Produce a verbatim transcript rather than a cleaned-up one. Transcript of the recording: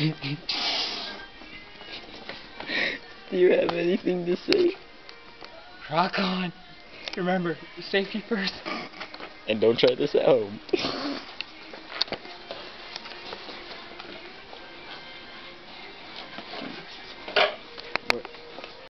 Do you have anything to say? Rock on. Remember, safety first. And don't try this at home.